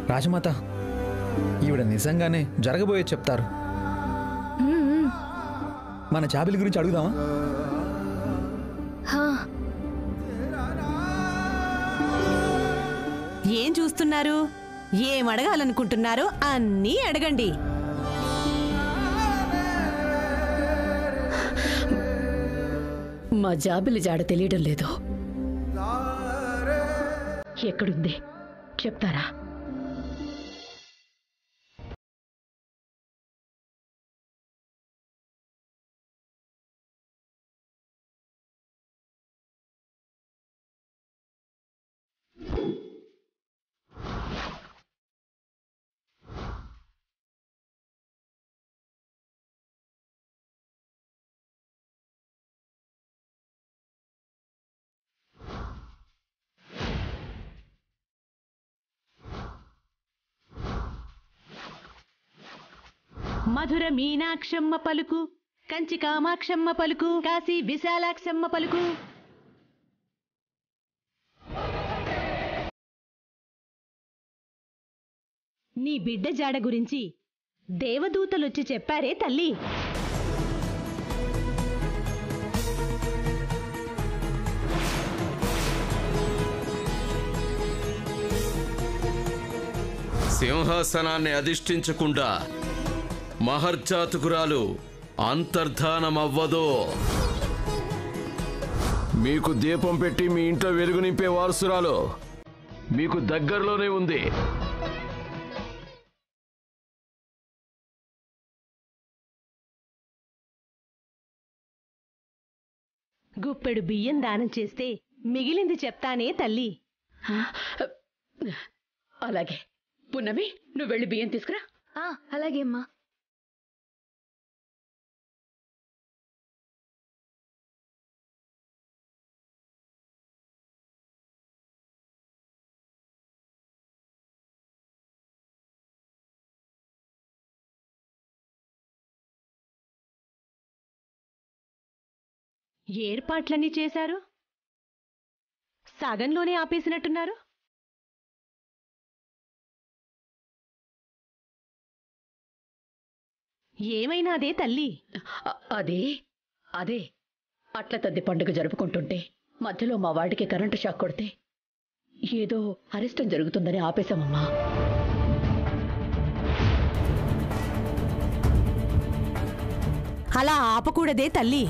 రాజమాత, ఈవిడ నిజంగానే జరగబోయే చెప్తారు. మన జాబిలి గురించి అడుగుదామా? ఏం చూస్తున్నారు? ఏం అడగాలనుకుంటున్నారో అన్నీ అడగండి. మా జాబిలి జాడ తెలియడం లేదు. ఎక్కడుంది చెప్తారా? మధుర మీనాక్షమ్మ పలుకు, కంచి కామాక్షమ్మ పలుకు, కాశీ విశాలాక్షమ్మ పలుకు. నీ బిడ్డ జాడ గురించి దేవదూతలొచ్చి చెప్పారే తల్లి. సింహాసనాన్ని అధిష్ఠించకుండా మహర్జాతకురాలు అంతర్ధానమవ్వదు. మీకు దీపం పెట్టి మీ ఇంట్లో వెలుగు నింపే వారసురాలు మీకు దగ్గరలోనే ఉంది. గుప్పెడు బియ్యం దానం చేస్తే మిగిలింది చెప్తానే తల్లి. అలాగే. పున్నమి, నువ్వు వెళ్ళి బియ్యం తీసుకురా. అలాగే అమ్మా. ఏర్పాట్లన్నీ చేశారు, సగంలోనే ఆపేసినట్టున్నారు. ఏమైనా అదే తల్లి? అదే అట్ల తద్ది పండుగ జరుపుకుంటుంటే మధ్యలో మా వాడికి కరెంటు షాక్ కొడితే ఏదో అరిష్టం జరుగుతుందని ఆపేశామమ్మా. అలా ఆపకూడదే తల్లి.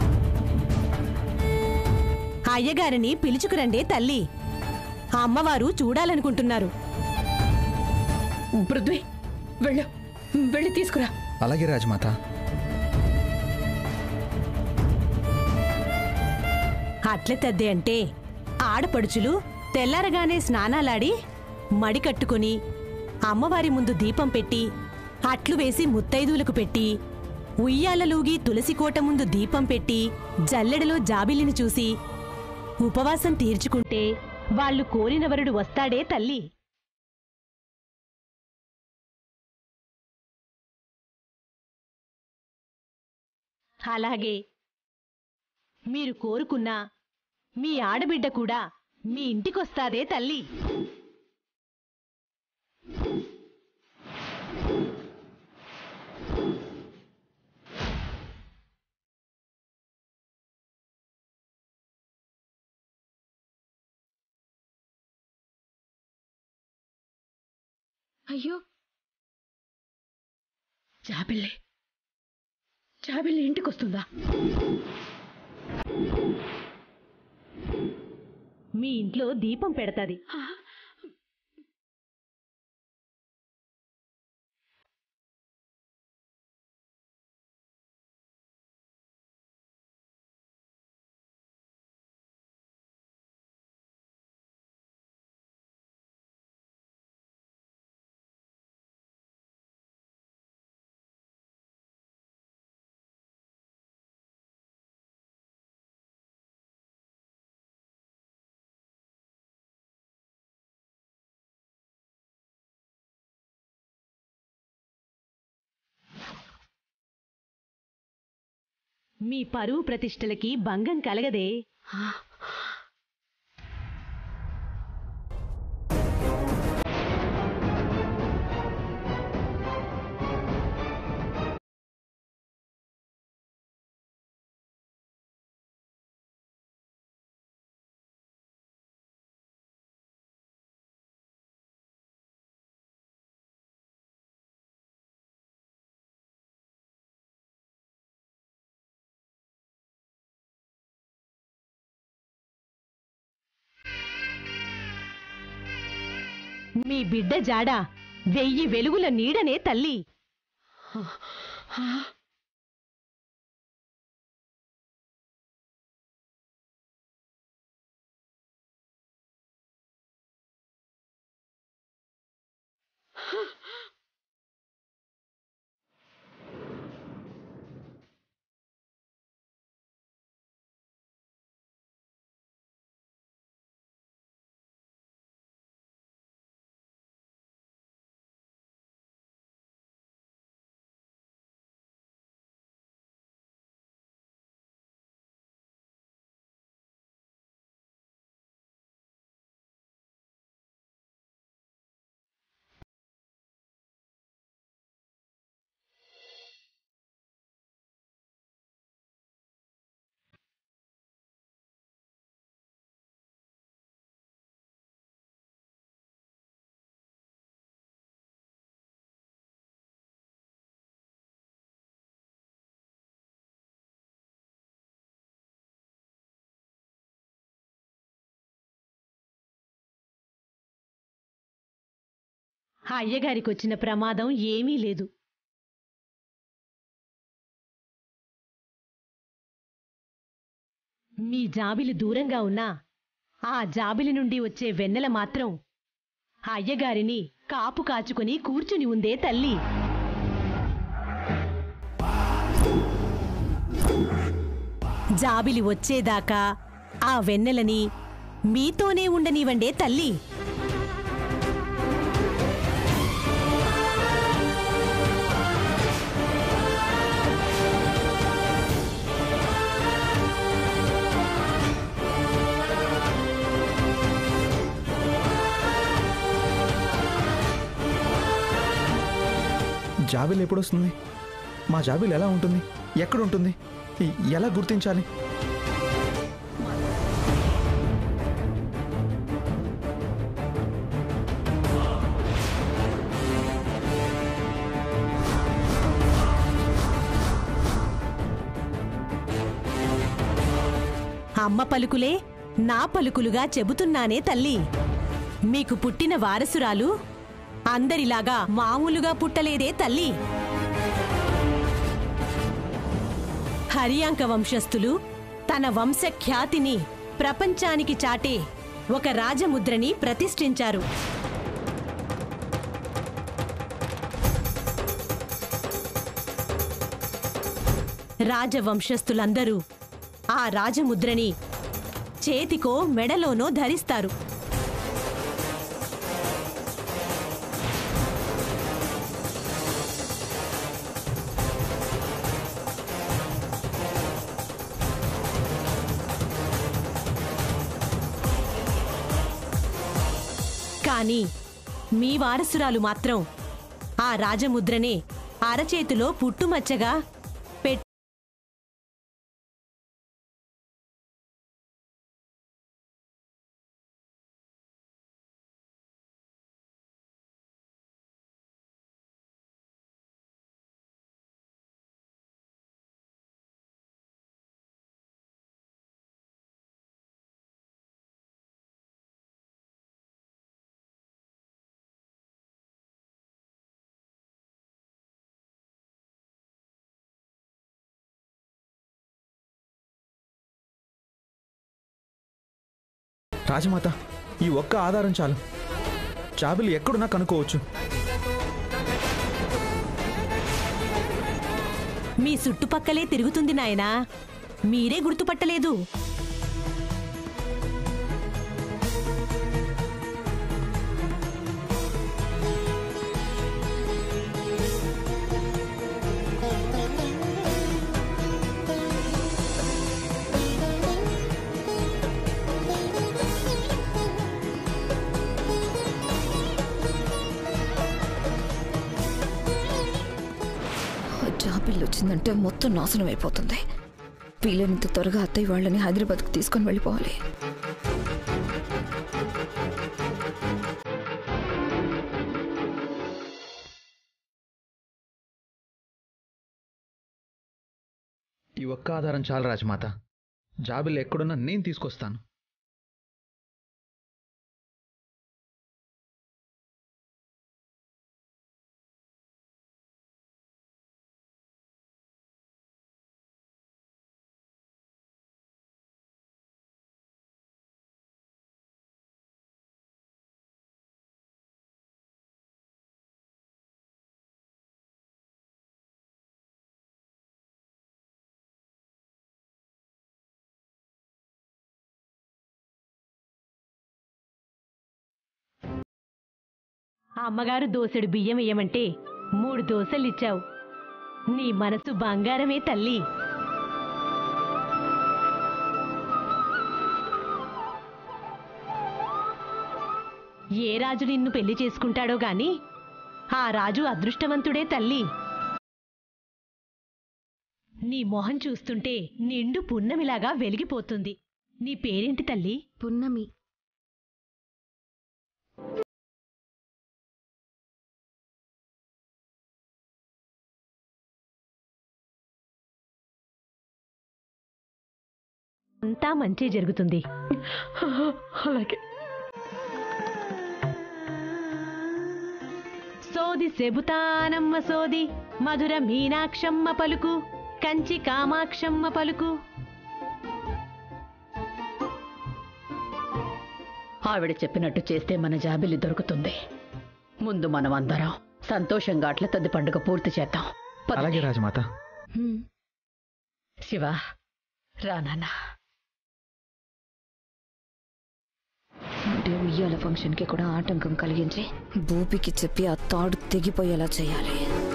అయ్యగారిని పిలుచుకురండే తల్లి. అమ్మవారు చూడాలనుకుంటున్నారు. పృథ్వీ, వెళ్ళి తీసుకురా. అలాగే రాజమాత. అట్ల తద్ది అంటే ఆడపడుచులు తెల్లారగానే స్నానాలాడి మడి కట్టుకుని అమ్మవారి ముందు దీపం పెట్టి అట్లు వేసి ముత్తైదువులకు పెట్టి ఉయ్యాలలూగి తులసికోట ముందు దీపం పెట్టి జల్లెడలో జాబిలిని చూసి ఉపవాసం తీర్చుకుంటే వాళ్ళు కోరిన వరుడు వస్తాడే తల్లి. అలాగే మీరు కోరుకున్న మీ ఆడబిడ్డ కూడా మీ ఇంటికొస్తాదే తల్లి. అయ్యో, జాబిల్లి ఇంటికొస్తుందా? మీ ఇంట్లో దీపం పెడతాది. మీ పరువు ప్రతిష్టలకి భంగం కలగదే. మీ బిడ్డ జాడ 1000 వెలుగుల నీడనే తల్లి. ఆ అయ్యగారికొచ్చిన ప్రమాదం ఏమీ లేదు. మీ జాబిలి దూరంగా ఉన్నా ఆ జాబిలి నుండి వచ్చే వెన్నెల మాత్రం ఆ అయ్యగారిని కాపు కాచుకొని కూర్చుని ఉందే తల్లి. జాబిలి వచ్చేదాకా ఆ వెన్నెలని మీతోనే ఉండనివ్వండే తల్లి. జాబిల్ ఎప్పుడొస్తుంది? మా జాబిల్ ఎలా ఉంటుంది? ఎక్కడ ఉంటుంది? ఎలా గుర్తించాలి? అమ్మ పలుకులే నా పలుకులుగా చెబుతున్నానే తల్లి. మీకు పుట్టిన వారసురాలు అందరిలాగా మామూలుగా పుట్టలేదే తల్లి. హరియాంక వంశస్థులు తన వంశఖ్యాతిని ప్రపంచానికి చాటే ఒక రాజముద్రని ప్రతిష్ఠించారు. రాజవంశస్థులందరూ ఆ రాజముద్రని చేతికో మెడలోనో ధరిస్తారు. కానీ మీ వారసురాలు మాత్రం ఆ రాజముద్రనే అరచేతిలో పుట్టుమచ్చగా పెట్టి రాజమాత, ఈ ఒక్క ఆధారం చాలు. జాబిలి ఎక్కడున్నా కనుక్కోవచ్చు. మీ చుట్టుపక్కలే తిరుగుతుంది నాయనా, మీరే గుర్తుపట్టలేదు. జాబిల్లు వచ్చిందంటే మొత్తం నాశనం అయిపోతుంది. వీలైనంత త్వరగా అత్తయ్య వాళ్ళని హైదరాబాద్కు తీసుకొని వెళ్ళిపోవాలి. ఈ ఒక్క ఆధారం చాలు రాజమాత. జాబిల్ ఎక్కడున్నా నేను తీసుకొస్తాను. అమ్మగారు దోసెడు బియ్యం ఇయ్యమంటే 3 దోసెలిచ్చావు. నీ మనసు బంగారమే తల్లి. ఏ రాజు నిన్ను పెళ్లి చేసుకుంటాడో గాని ఆ రాజు అదృష్టవంతుడే తల్లి. నీ మొహం చూస్తుంటే నిండు పున్నమిలాగా వెలిగిపోతుంది. నీ పేరేంటి తల్లి? పున్నమి. అంతా మంచి జరుగుతుంది. అలాగే. సోది సెబుతానమ్మ సోది, మధుర మీనాక్షమ్మ పలుకు, కంచి కామాక్షమ్మ పలుకు. ఆవిడ చెప్పినట్టు చేస్తే మన జాబిల్లి దొరుకుతుంది. ముందు మనం అందరం సంతోషంగా అట్ల తద్ది పండుగ పూర్తి చేద్దాం. పదండి. అలాగే రాజమాత. శివ, రా నాన్న. అంటే ఉయ్యాల ఫంక్షన్కి కూడా ఆటంకం కలిగించి భూపికి చెప్పి ఆ తాడు తెగిపోయేలా చేయాలి.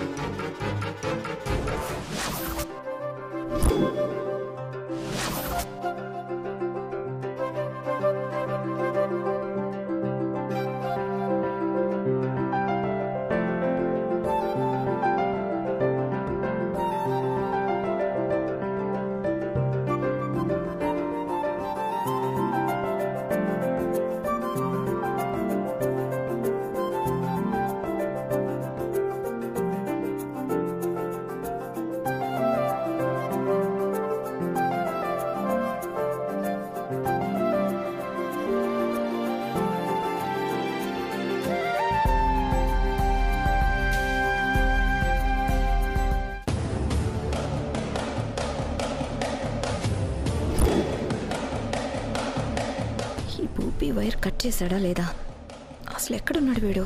భూపి వైర్ కట్ చేశాడా లేదా? అసలు ఎక్కడున్నాడు వీడు?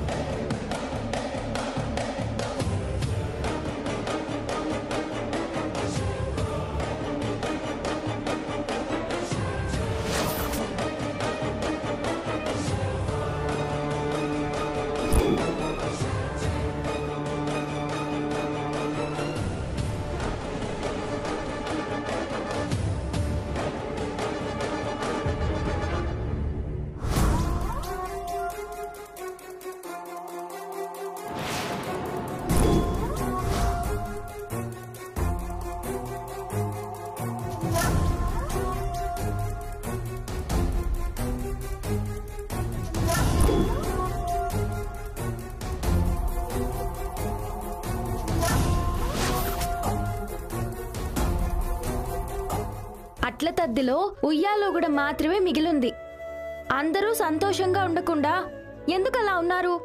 అట్ల తద్దిలో ఉయ్యాలో కూడా మాత్రమే మిగిలింది. అందరూ సంతోషంగా ఉండకుండా ఎందుకలా ఉన్నారు?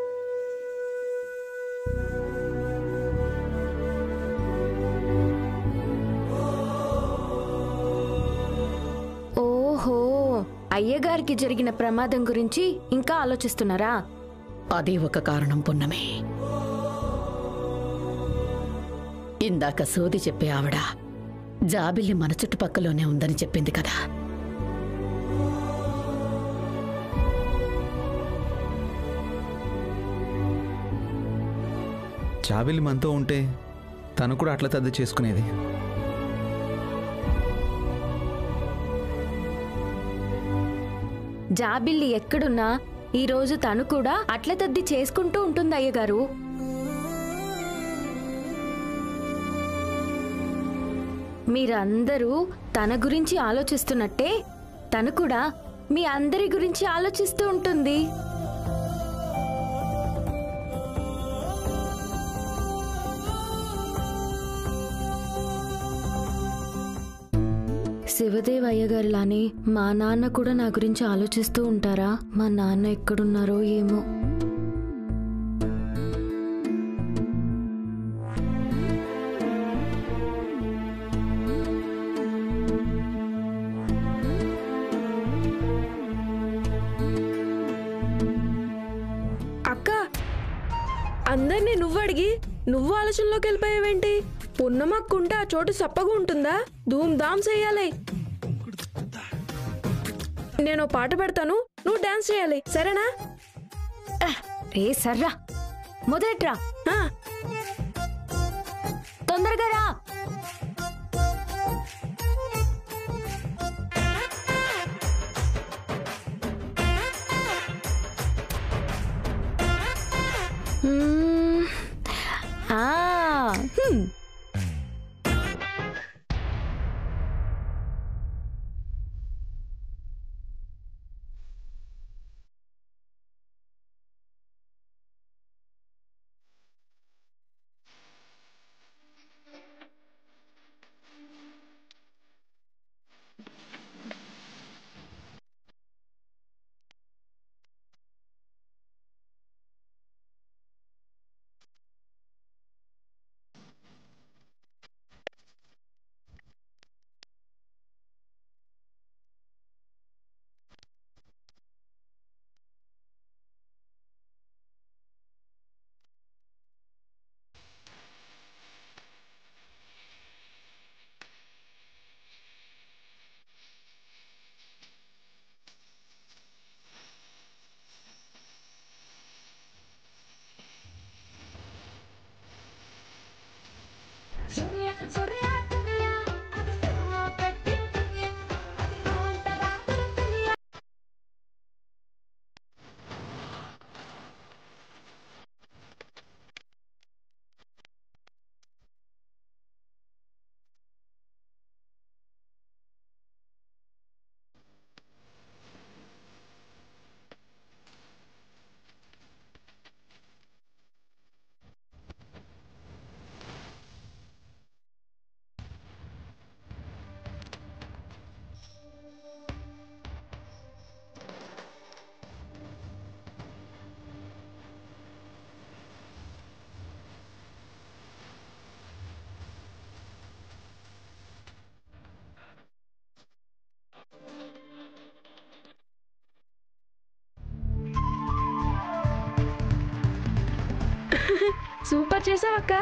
ఓహో, అయ్యగారికి జరిగిన ప్రమాదం గురించి ఇంకా ఆలోచిస్తున్నారా? అది ఒక కారణం పున్నమే. ఇందాక సోది చెప్పే ఆవిడ జాబిల్లి మన చుట్టుపక్కలోనే ఉందని చెప్పింది కదా. జాబిల్లి మనతో ఉంటే తను కూడా అట్ల తద్ది చేసుకునేది. జాబిల్లి ఎక్కడున్నా ఈరోజు తను కూడా అట్ల తద్ది చేసుకుంటూ ఉంటుంది అయ్యగారు. మీరందరూ తన గురించి ఆలోచిస్తున్నట్టే తను కూడా మీ అందరి గురించి ఆలోచిస్తూ ఉంటుంది. శివదేవ్ అయ్యగారిలానే మా నాన్న కూడా నా గురించి ఆలోచిస్తూ ఉంటారా? మా నాన్న ఎక్కడున్నారో ఏమో. అందరినీ నువ్వు అడిగి నువ్వు ఆలోచనలోకి వెళ్ళిపోయావేంటి? పున్నమక్కుంటే ఆ చోటు సప్పగా ఉంటుందా? ధూమ్ ధామ్ చేయాలి. నేను పాట పెడతాను, నువ్వు డాన్స్ చేయాలి, సరేనా? ఏ సర్రా మొదలెట్రా. తొందరగా రా. సూపర్ చేసావక్క.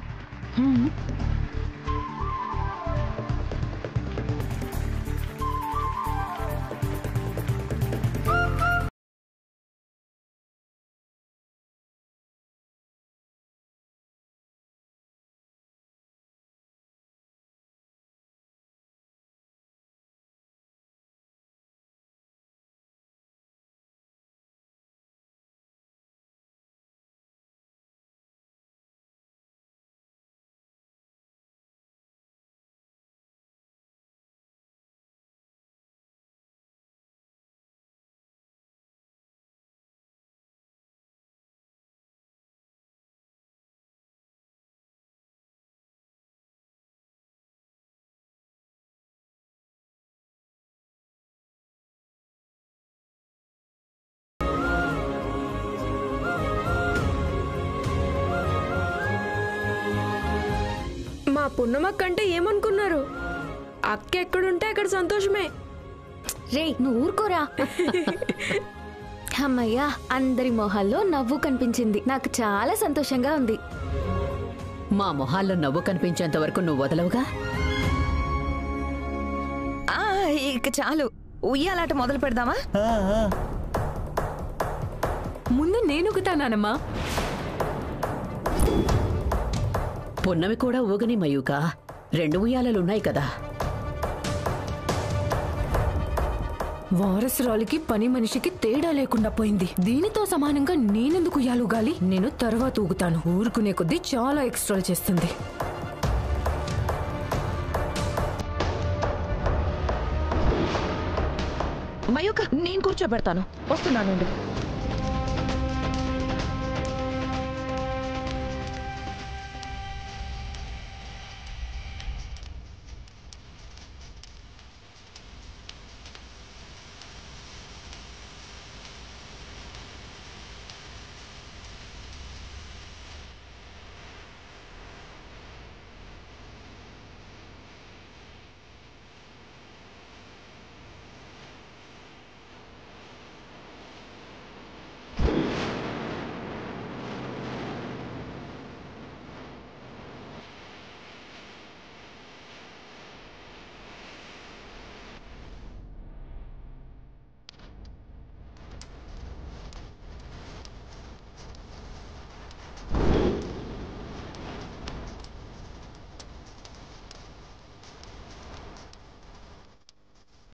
మా పున్నమక్క అంటే ఏమనుకున్నారు? అక్క ఎక్కడుంటే అక్కడ సంతోషమే. రే నువ్వు ఊరుకోరా. అమ్మయ్యా, అందరి మొహాల్లో నవ్వు కనిపించింది. నాకు చాలా సంతోషంగా ఉంది. మా మొహాల్లో నవ్వు కనిపించేంత వరకు నువ్వు వదలవుగా. ఇక చాలు, ఉయ్యాలాట మొదలు పెడదామా? ముందు నేనుగుతానమ్మా. పున్నమి కూడా ఊగని మయూకా, 2 ఉయ్యాలలున్నాయి కదా. వారసురాలికి పని మనిషికి తేడా లేకుండా పోయింది. దీనితో సమానంగా నేనెందుకు ఉయ్యాలుగాలి? నేను తర్వాత ఊగుతాను. ఊరుకునే కొద్దీ చాలా ఎక్స్ట్రాలు చేస్తుంది. మయూక, నేను కూర్చోబెడతాను. వస్తున్నాను.